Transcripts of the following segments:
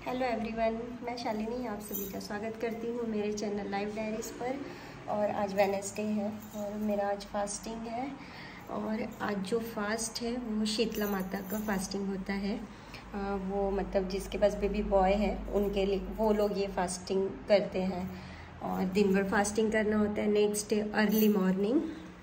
Hello everyone, मैं शालिनी आप सभी का स्वागत करती हूँ मेरे चैनल लाइव डायरीज़ पर। और आज वेडनेसडे है और मेरा आज फास्टिंग है। और आज जो फास्ट है वो शीतला माता का फास्टिंग होता है। वो मतलब जिसके पास बेबी बॉय है उनके लिए वो लोग ये फास्टिंग करते हैं और दिन भर फास्टिंग करना होता है। Next day early morning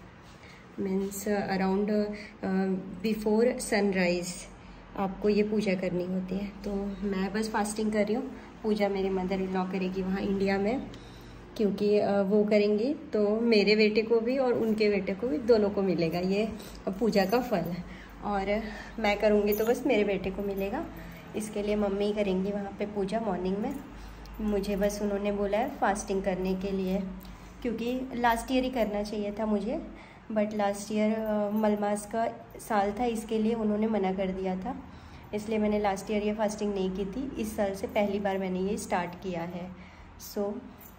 means around before sunrise आपको ये पूजा करनी होती है। तो मैं बस फास्टिंग कर रही हूँ। पूजा मेरी मदर इन लॉ करेगी वहाँ इंडिया में, क्योंकि वो करेंगी तो मेरे बेटे को भी और उनके बेटे को भी दोनों को मिलेगा ये पूजा का फल। और मैं करूँगी तो बस मेरे बेटे को मिलेगा। इसके लिए मम्मी करेंगी वहाँ पे पूजा मॉर्निंग में। मुझे बस उन्होंने बोला है फास्टिंग करने के लिए, क्योंकि लास्ट ईयर ही करना चाहिए था मुझे, बट लास्ट ईयर मलमास का साल था, इसके लिए उन्होंने मना कर दिया था। इसलिए मैंने लास्ट ईयर ये फास्टिंग नहीं की थी। इस साल से पहली बार मैंने ये स्टार्ट किया है। सो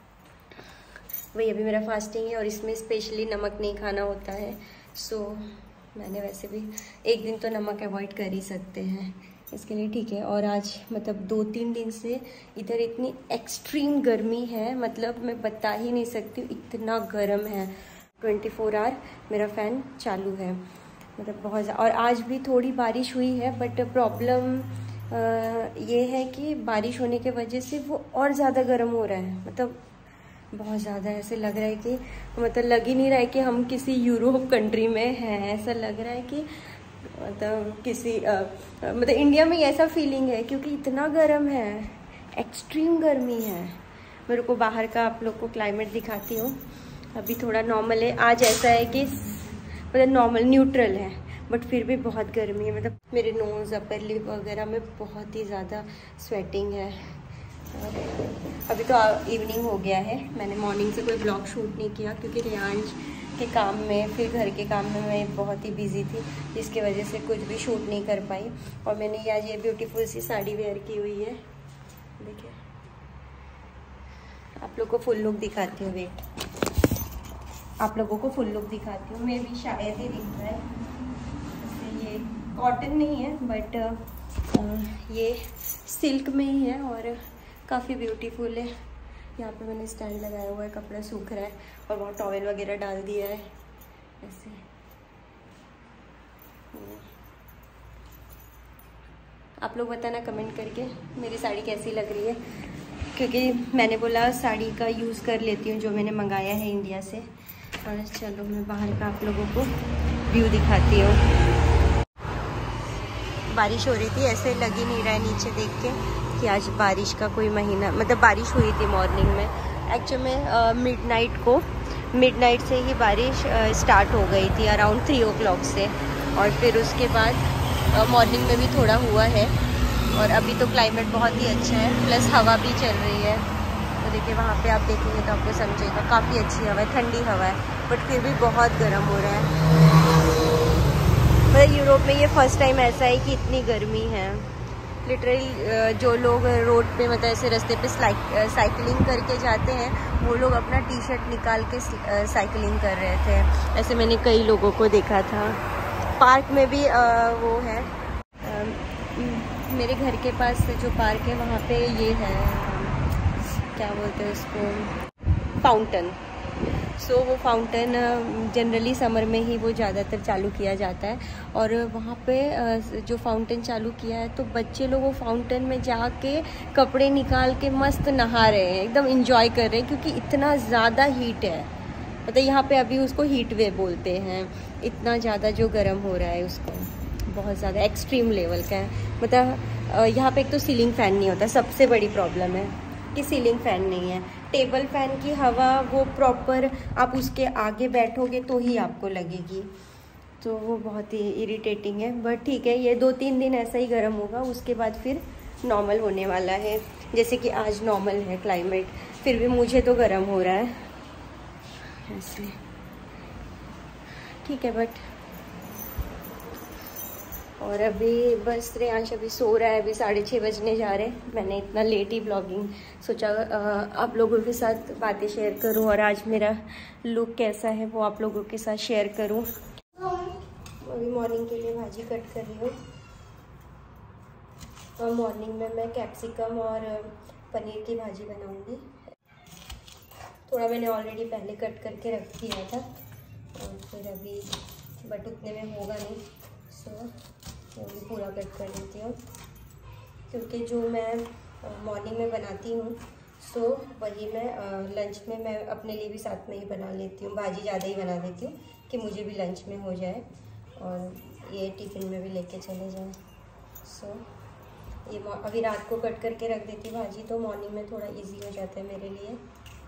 वही अभी मेरा फास्टिंग है और इसमें स्पेशली नमक नहीं खाना होता है। सो मैंने वैसे भी एक दिन तो नमक अवॉइड कर ही सकते हैं, इसके लिए ठीक है। और आज मतलब 2-3 दिन से इधर इतनी एक्सट्रीम गर्मी है, मतलब मैं बता ही नहीं सकती हूँ, इतना गर्म है। 24 आवर मेरा फ़ैन चालू है, मतलब बहुत ज़्यादा। और आज भी थोड़ी बारिश हुई है, बट प्रॉब्लम ये है कि बारिश होने के वजह से वो और ज़्यादा गर्म हो रहा है। मतलब बहुत ज़्यादा ऐसे लग रहा है कि मतलब लग ही नहीं रहा है कि हम किसी यूरोप कंट्री में हैं। ऐसा लग रहा है कि मतलब किसी मतलब इंडिया में ऐसा फीलिंग है, क्योंकि इतना गर्म है, एक्सट्रीम गर्मी है। मेरे को बाहर का आप लोग को क्लाइमेट दिखाती हूँ। अभी थोड़ा नॉर्मल है, आज ऐसा है कि मतलब नॉर्मल न्यूट्रल है, बट फिर भी बहुत गर्मी है। मतलब मेरे नोज़ अपर लिप वगैरह में बहुत ही ज़्यादा स्वेटिंग है। और अभी तो इवनिंग हो गया है। मैंने मॉर्निंग से कोई ब्लॉग शूट नहीं किया, क्योंकि रियांश के काम में फिर घर के काम में मैं बहुत ही बिजी थी, जिसकी वजह से कुछ भी शूट नहीं कर पाई। और मैंने आज ये ब्यूटीफुल सी साड़ी वेयर की हुई है, देखिए। आप लोग को फुल लुक दिखाती हूँ, वेट, आप लोगों को फुल लुक दिखाती हूँ। मैं भी शायद ही दिख रहा है। ये कॉटन नहीं है, बट ये सिल्क में ही है और काफ़ी ब्यूटीफुल है। यहाँ पे मैंने स्टैंड लगाया हुआ है, कपड़ा सूख रहा है और वहाँ टॉवेल वगैरह डाल दिया है ऐसे। आप लोग बताना कमेंट करके मेरी साड़ी कैसी लग रही है, क्योंकि मैंने बोला साड़ी का यूज़ कर लेती हूँ जो मैंने मंगाया है इंडिया से। और चलो मैं बाहर का आप लोगों को व्यू दिखाती हूँ। बारिश हो रही थी, ऐसे लग ही नहीं रहा है नीचे देख के कि आज बारिश का कोई महीना, मतलब बारिश हुई थी मॉर्निंग में। एक्चुअली में मिडनाइट से ही बारिश स्टार्ट हो गई थी, अराउंड 3 o'clock से। और फिर उसके बाद मॉर्निंग में भी थोड़ा हुआ है। और अभी तो क्लाइमेट बहुत ही अच्छा है, प्लस हवा भी चल रही है। तो देखिए वहाँ पे आप देखेंगे तो आपको समझेगा, काफ़ी अच्छी हवा है, ठंडी हवा है, बट फिर भी बहुत गर्म हो रहा है। मतलब यूरोप में ये फर्स्ट टाइम ऐसा है कि इतनी गर्मी है। लिटरली जो लोग रोड पे मतलब ऐसे रास्ते पे साइकिलिंग करके जाते हैं, वो लोग अपना टी-शर्ट निकाल के साइकिलिंग कर रहे थे। ऐसे मैंने कई लोगों को देखा था। पार्क में भी वो है, मेरे घर के पास जो पार्क है वहाँ पे ये है, क्या बोलते हैं उसको, फाउंटेन। सो वो फाउंटेन जनरली समर में ही वो ज़्यादातर चालू किया जाता है। और वहाँ पे जो फाउंटेन चालू किया है, तो बच्चे लोग वो फाउंटेन में जाके कपड़े निकाल के मस्त नहा रहे हैं, एकदम इंजॉय कर रहे हैं, क्योंकि इतना ज़्यादा हीट है। मतलब यहाँ पे अभी उसको हीट वेव बोलते हैं, इतना ज़्यादा जो गर्म हो रहा है उसको, बहुत ज़्यादा एक्सट्रीम लेवल का है। मतलब यहाँ पे एक तो सीलिंग फ़ैन नहीं होता, सबसे बड़ी प्रॉब्लम है कि सीलिंग फ़ैन नहीं है। टेबल फ़ैन की हवा वो प्रॉपर आप उसके आगे बैठोगे तो ही आपको लगेगी, तो वो बहुत ही इरिटेटिंग है। बट ठीक है, ये 2-3 दिन ऐसा ही गर्म होगा, उसके बाद फिर नॉर्मल होने वाला है। जैसे कि आज नॉर्मल है क्लाइमेट, फिर भी मुझे तो गर्म हो रहा है ऐसे, ठीक है। बट और अभी बस श्रेयांश अभी सो रहा है, अभी 6:30 बजने जा रहे हैं। मैंने इतना लेट ही ब्लॉगिंग सोचा आप लोगों के साथ बातें शेयर करूं, और आज मेरा लुक कैसा है वो आप लोगों के साथ शेयर करूं। अभी मॉर्निंग के लिए भाजी कट कर रही हूँ। और मॉर्निंग में मैं कैप्सिकम और पनीर की भाजी बनाऊंगी। थोड़ा मैंने ऑलरेडी पहले कट करके रख दिया था और फिर अभी बट उतने में होगा नहीं, सो मैं पूरा कट कर लेती हूँ, क्योंकि जो मैं मॉर्निंग में बनाती हूँ सो वही मैं लंच में मैं अपने लिए भी साथ में ही बना लेती हूँ। भाजी ज़्यादा ही बना देती हूँ कि मुझे भी लंच में हो जाए और ये टिफ़िन में भी लेके चले जाएँ। सो ये अभी रात को कट करके रख देती हूँ भाजी, तो मॉर्निंग में थोड़ा इजी हो जाता है मेरे लिए।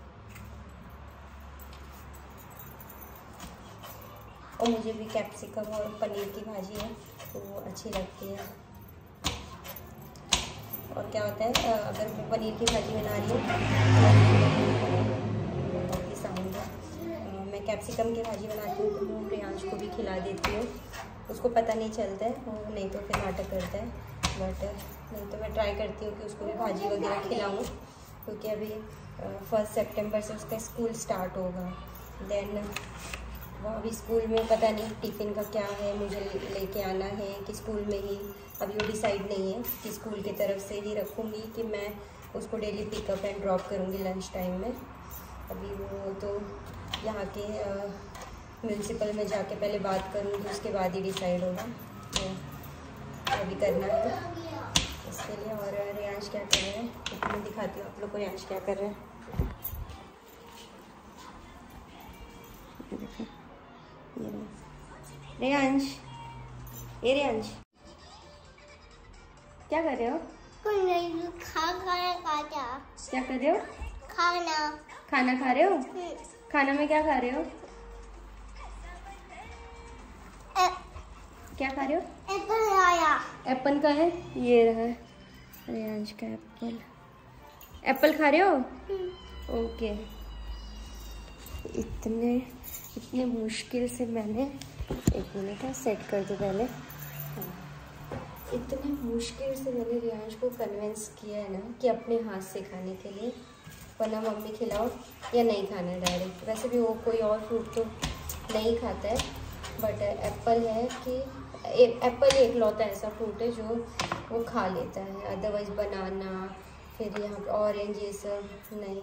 और मुझे भी कैप्सिकम और पनीर की भाजी है तो वो अच्छी लगती है। और क्या होता है, अगर मैं पनीर की भाजी बना रही हूँ बहुत ही साउंड है, मैं कैप्सिकम की भाजी बनाती हूँ तो मैं रियांश को भी खिला देती हूँ। उसको पता नहीं चलता है, वो नहीं तो फिर नाटक करता है, बट नहीं तो मैं ट्राई करती हूँ कि उसको भी भाजी वगैरह खिलाऊँ, क्योंकि अभी 1 सितंबर से उसका स्कूल स्टार्ट होगा। देन वहाँ भी स्कूल में पता नहीं टिफ़िन का क्या है, मुझे लेके आना है कि स्कूल में ही, अभी वो डिसाइड नहीं है कि स्कूल की तरफ से ही रखूँगी कि मैं उसको डेली पिकअप एंड ड्रॉप करूँगी लंच टाइम में। अभी वो तो यहाँ के म्यूनसिपल में जाके पहले बात करूँगी, उसके बाद ही डिसाइड होगा, तो अभी करना है इसके लिए। और रियांश क्या कर रहे हैं मैं दिखाती हूँ आप लोग को, रियांश क्या कर रहे हैं। रियांश, ये रियांश क्या कर रहे हो? खाना क्या कर रहे हो? खाना खा रहे हो? खाना में क्या खा रहे हो? क्या खा रहे हो? एप्पल आया। एप्पल का है, ये रहा रियांश का एप्पल। एप्पल खा रहे हो? ओके। इतने मुश्किल से मैंने, एक मिनट सेट कर दो पहले। हाँ, इतने मुश्किल से मैंने रियांश को कन्विंस किया है ना कि अपने हाथ से खाने के लिए, वरना मम्मी खिलाओ या नहीं खाना है डायरेक्ट। वैसे भी वो कोई और फ्रूट तो नहीं खाता है, बट एप्पल है कि एप्पल एक लौता ऐसा फ्रूट है जो वो खा लेता है, अदरवाइज़ बनाना फिर यहाँ पे ऑरेंज ये सब नहीं।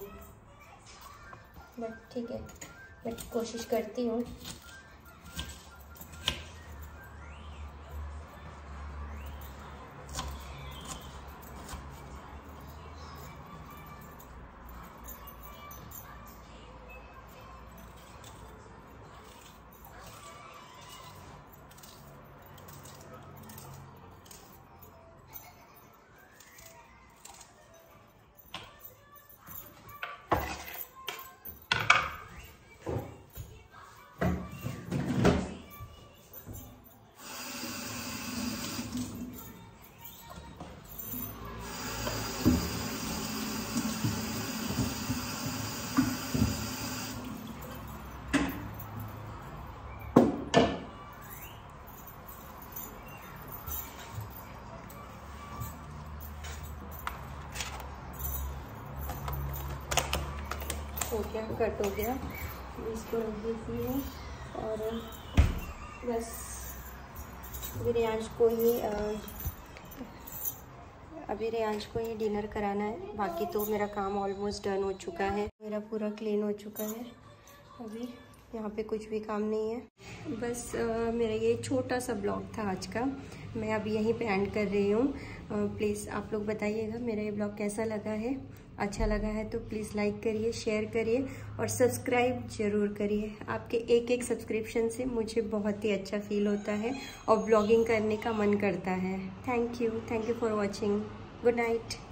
बट ठीक है, मैं कोशिश करती हूँ। हो गया, कट हो गया, इसको रख देती है। और बस अभी रियांश को ही डिनर कराना है। बाकी तो मेरा काम ऑलमोस्ट डन हो चुका है, मेरा पूरा क्लीन हो चुका है। अभी यहाँ पे कुछ भी काम नहीं है। बस मेरा ये छोटा सा ब्लॉग था आज का, मैं अभी यहीं पे एंड कर रही हूँ। प्लीज़ आप लोग बताइएगा मेरा ये ब्लॉग कैसा लगा है। अच्छा लगा है तो प्लीज़ लाइक करिए, शेयर करिए और सब्सक्राइब ज़रूर करिए। आपके एक सब्सक्रिप्शन से मुझे बहुत ही अच्छा फील होता है और ब्लॉगिंग करने का मन करता है। Thank you for watching. Good night.